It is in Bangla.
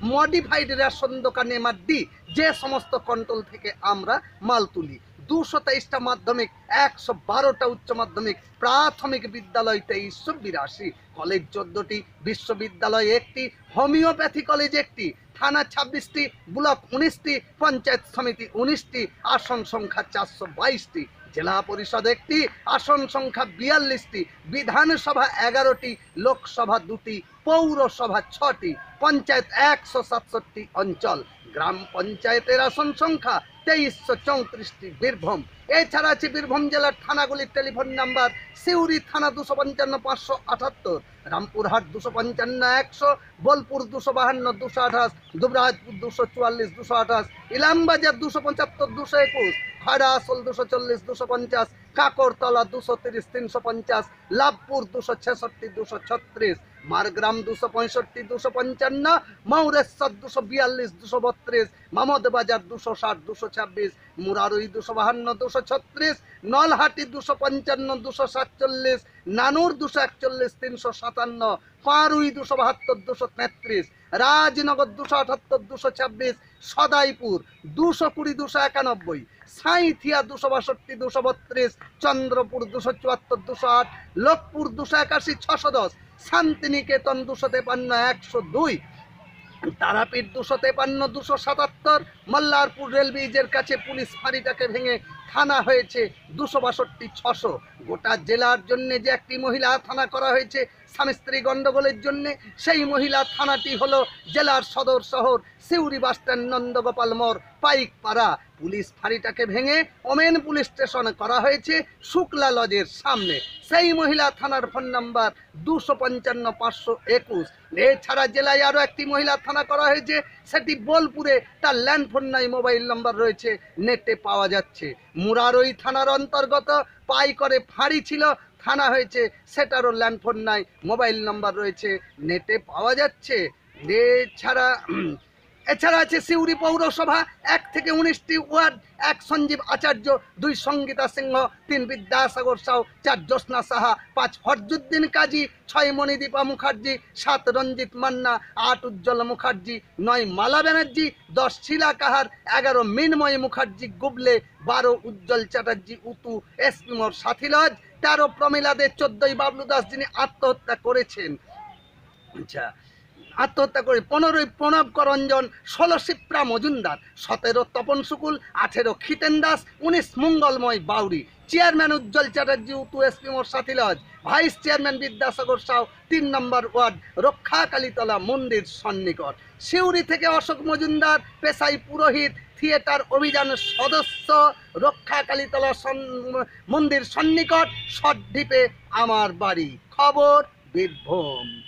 মডিফাইড রেশন দোকানে মাদ্দি যে সমস্ত কন্ট্রোল থেকে আমরা মাল তুলি। 223টা মাধ্যমিক, 112টা উচ্চ মাধ্যমিক, প্রাথমিক বিদ্যালয় 2382, কলেজ 14টি, বিশ্ববিদ্যালয় 1টি, হোমিওপ্যাথি কলেজ 1টি, থানা 26টি, ব্লক 19টি, পঞ্চায়েত সমিতি 19টি, আসন সংখ্যা 422টি, জেলা পরিষদ 1টি, আসন সংখ্যা 42টি, বিধানসভা 11টি, লোকসভা 2টি, পৌরসভা 6টি, পঞ্চায়েত 167টি অঞ্চল, গ্রাম পঞ্চায়েতের আসন সংখ্যা 2334টি। বীরভূম এছাড়া আছে বীরভূম জেলার থানাগুলির টেলিফোন নাম্বার: সিউড়ি থানা 255 578, রামপুরহাট 255 100, বোলপুর 252 228, দুবরাজপুর 244 228, ইলামবাজার 275 221, খয়রা আসল 240 250, কাকরতলা 230 350, লাভপুর 266 236, মারগ্রাম 265 255, মৌরেশ্বর 242 232, মামদবাজার 260 226, মুরারই 252 236, নলহাটি 255 247, নানুর 241 357, পারুই 272 233, রাজনগর 278 226, সদাইপুর 220 291, সাঁইথিয়া 262 232, চন্দ্রপুর 274 208, লোকপুর 281 610, শান্তিনিকেতন 253 102, তারাপীঠ 253 277, মল্লারপুর রেল ব্রিজের কাছে পুলিশ ফাঁড়িটাকে ভেঙে থানা হয়েছে 262 600। গোটা জেলার জন্য যে একটি মহিলা থানা করা হয়েছে স্বামী স্ত্রী গণ্ডগোলের জন্য, সেই মহিলা থানাটি হলো জেলার সদর শহর সিউড়ি বাসস্ট্যান্ড, নন্দগোপাল মোড়, পাইকপাড়া। পুলিশ ফাঁড়িটাকে ভেঙে ওমেন পুলিশ স্টেশন করা হয়েছে শুক্লা লজের সামনে। সেই মহিলা থানার ফোন নাম্বার 255 521। এছাড়া জেলায় আরও একটি মহিলা থানা করা হয়েছে, সেটি বোলপুরে, তার ল্যান্ড ফোন নাই, মোবাইল নাম্বার রয়েছে, নেটে পাওয়া যাচ্ছে। মুরারই থানার অন্তর্গত পাই করে ফাঁড়ি ছিল, থানা হয়েছে, সেটারও ল্যান্ড ফোন নাই, মোবাইল নাম্বার রয়েছে, নেটে পাওয়া যাচ্ছে। এছাড়া আছে সিউড়ি পৌরসভা 1 থেকে 19টি ওয়ার্ড: 1 সঞ্জীব আচার্য, 2 সঙ্গীতা সিংহ, 3 বিদ্যাসাগর সাউ, 4 জ্যোৎস্না সাহা, 5 ফরজুদ্দিন কাজী, 6 মণিদীপা মুখার্জি, 7 রঞ্জিত মান্না, 8 উজ্জ্বল মুখার্জি, 9 মালা ব্যানার্জি, 10 শিলা কাহার, 11 মিনময় মুখার্জি গুবলে, 12 উজ্জ্বল চ্যাটার্জি উতু এসপিমোর সাথী লজ, 13 প্রমিলা দে, 14 বাবলু দাস যিনি আত্মহত্যা করেছেন, আত্মহত্যা করে, 15 প্রণব করঞ্জন, 16 শিপ্রা মজুমদার, 17 তপন শুকুল, 18 খিতেন দাস, 19 মঙ্গলময় বাউরি। চেয়ারম্যান উজ্জ্বল চ্যাটার্জি উতু এসপিমোর Sathi lodge, vice chairman Vidyasagar Sau, 3 number ward, Rakshakalitala মন্দির সন্নিকট। সিউড়ি থেকে অশোক মজুমদার, পেশাই পুরোহিত, থিয়েটার অভিযান সদস্য, রক্ষাকালীতলা মন্দির সন্নিকট, সদ্দ্বীপে আমার বাড়ি। খবর বীরভূম।